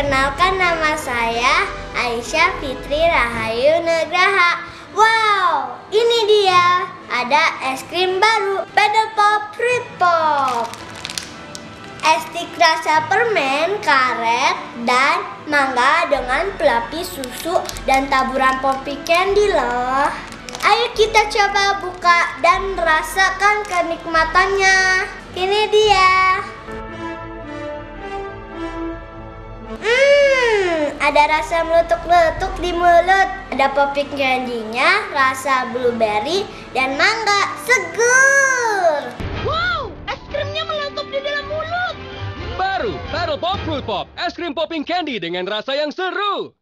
Perkenalkan, nama saya Aisyah Fitri Rahayu Nugraha. Wow, ini dia. Ada es krim baru, Paddle Pop Fruit Pop. Es stik rasa permen, karet, dan mangga dengan pelapis susu dan taburan poppy candy loh. Ayo kita coba buka dan rasakan kenikmatannya. Ini dia. Ada rasa meletuk-letuk di mulut. Ada poppy candy-nya, rasa blueberry dan mangga. Seger. Wow, es krimnya meletup di dalam mulut. Baru Paddle Pop Fruit Pop, es krim popping candy dengan rasa yang seru.